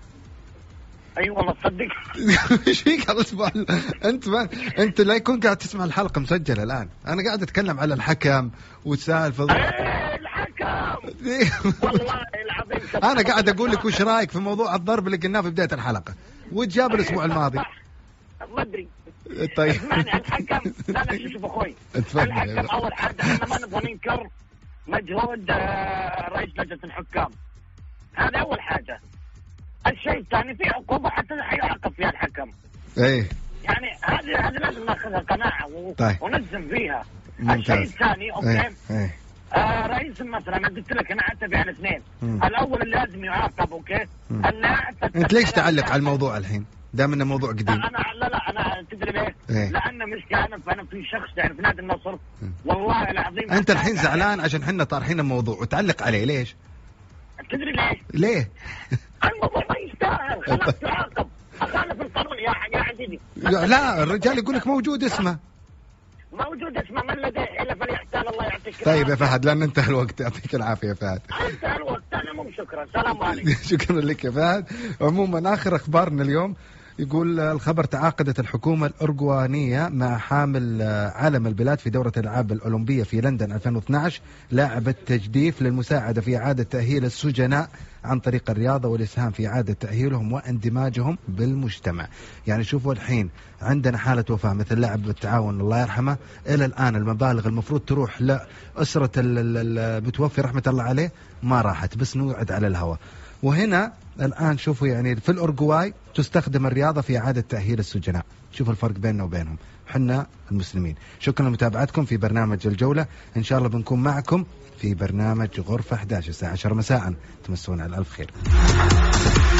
اي أيوة والله تصدق. ايش فيك الاسبوع انت ما... انت لا يكون قاعد تسمع الحلقة مسجلة الان. انا قاعد اتكلم على الحكم والسالفة. ايه الحكم والله العظيم. انا قاعد اقول لك وش رايك في موضوع الضرب اللي قلناه في بداية الحلقة وتجاب الاسبوع الماضي. ما ادري. طيب اسمعني الحكم. لا لا شوف اخوي الحكم اول حاجه احنا ما نبغى ننكر مجهود رئيس لجنه الحكام. هذا اول حاجه. الشيء الثاني في عقوبه حتى حيعاقب فيها الحكم. ايه يعني هذه هذه لازم ناخذها قناعه و... طيب. ونلزم فيها. ممتاز. الشيء الثاني اوكي ايه. ايه. آه رئيس مثلا انا قلت لك انا اعتبر على اثنين. الاول اللي لازم يعاقب اوكي. اللاعب انت ليش تعلق على الموضوع الحين؟ دام انه موضوع قديم. لا انا لا لا انا تدري ليه؟ إيه؟ لان مشكله انا انا في شخص يعني في نادي النصر والله العظيم. انت الحين زعلان عشان حنا طارحين الموضوع وتعلق عليه ليش؟ تدري ليش؟ ليه؟ الموضوع ما يستاهل. خلاص تعاقب. اخالف القانون يا يا عزيزي. لا الرجال يقول لك موجود اسمه. موجود اسمه من لديه الا فليحتال الله يعطيك. طيب يا فهد لان انتهى الوقت يعطيك العافيه يا فهد. انتهى الوقت انا مو شكرا. سلام عليكم. شكرا لك يا فهد. عموما اخر اخبارنا اليوم يقول الخبر تعاقدت الحكومة الأرجوانية مع حامل علم البلاد في دورة الألعاب الأولمبية في لندن ألفين واثني عشر لاعب التجديف للمساعدة في إعادة تأهيل السجناء عن طريق الرياضة والإسهام في إعادة تأهيلهم واندماجهم بالمجتمع. يعني شوفوا الحين عندنا حالة وفاة مثل لاعب بالتعاون الله يرحمه، إلى الآن المبالغ المفروض تروح لأسرة المتوفي رحمة الله عليه ما راحت، بس نوعد على الهواء. وهنا الآن شوفوا يعني في الأورجواي تستخدم الرياضة في إعادة تأهيل السجناء. شوفوا الفرق بيننا وبينهم حنا المسلمين. شكرا لمتابعتكم في برنامج الجولة. إن شاء الله بنكون معكم في برنامج غرفة أحد عشر الساعة عشرة مساء. تمسون على ألف خير.